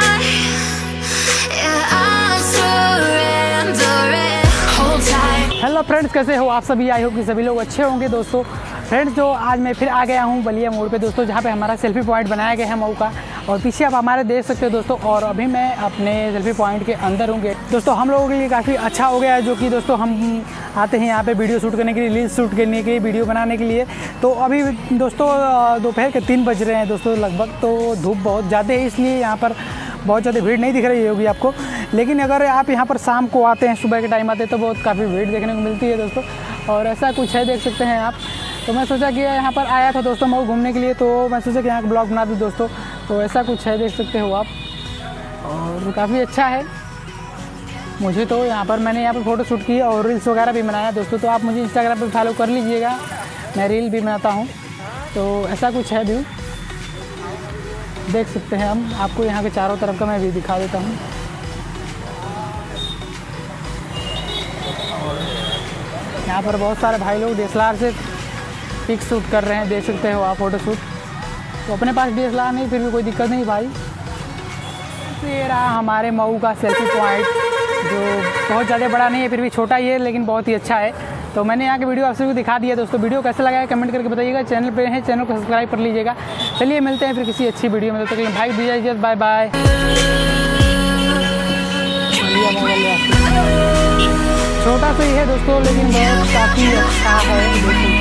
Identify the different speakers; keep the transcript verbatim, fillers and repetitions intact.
Speaker 1: Hello friends, कैसे हो आप सभी? आई होप कि सभी लोग अच्छे होंगे। दोस्तों फ्रेंड्स, जो आज मैं फिर आ गया हूँ बलिया मोड़ पे दोस्तों, जहाँ पे हमारा सेल्फी पॉइंट बनाया गया है मऊ का। और पीछे आप हमारे देख सकते हो दोस्तों। और अभी मैं अपने सेल्फी पॉइंट के अंदर हूँ दोस्तों। हम लोगों के लिए काफ़ी अच्छा हो गया है, जो कि दोस्तों हम आते हैं यहाँ पे वीडियो शूट करने के लिए, रील्स शूट करने के लिए, वीडियो बनाने के लिए। तो अभी दोस्तों दोपहर के तीन बज रहे हैं दोस्तों लगभग। तो धूप बहुत ज़्यादा है, इसलिए यहाँ पर बहुत ज़्यादा भीड़ नहीं दिख रही होगी आपको। लेकिन अगर आप यहाँ पर शाम को आते हैं, सुबह के टाइम आते हैं, तो बहुत काफ़ी भीड़ देखने को मिलती है दोस्तों। और ऐसा कुछ है, देख सकते हैं आप। तो मैं सोचा कि यहाँ पर आया था दोस्तों मऊ घूमने के लिए, तो मैं सोचा कि यहाँ का ब्लॉग बना दूँ दोस्तों। तो ऐसा कुछ है, देख सकते हो आप। और काफ़ी अच्छा है मुझे तो। यहाँ पर मैंने यहाँ पर फ़ोटो शूट की और रील्स वगैरह भी बनाया दोस्तों। तो आप मुझे इंस्टाग्राम पर फॉलो कर लीजिएगा, मैं रील भी बनाता हूँ। तो ऐसा कुछ है व्यू, देख सकते हैं हम। आपको यहाँ के चारों तरफ का मैं भी दिखा देता हूँ। यहाँ पर बहुत सारे भाई लोग डी एस एल आर से पिक शूट कर रहे हैं, देख सकते हो आप, फ़ोटो शूट। तो अपने पास डी एस एल आर नहीं, फिर भी कोई दिक्कत नहीं भाई। ये रहा हमारे मऊ का सेल्फी पॉइंट, जो बहुत ज़्यादा बड़ा नहीं है, फिर भी छोटा ही है, लेकिन बहुत ही अच्छा है। तो मैंने यहाँ की वीडियो आप सभी को दिखा दिया दोस्तों। वीडियो कैसा लगा है कमेंट करके बताइएगा। चैनल पे है, चैनल को सब्सक्राइब कर लीजिएगा। चलिए मिलते हैं फिर किसी अच्छी वीडियो में। तो तक भाई दीजिए, बाय बाय। छोटा सा ही है दोस्तों, लेकिन बहुत काफ़ी अच्छा है।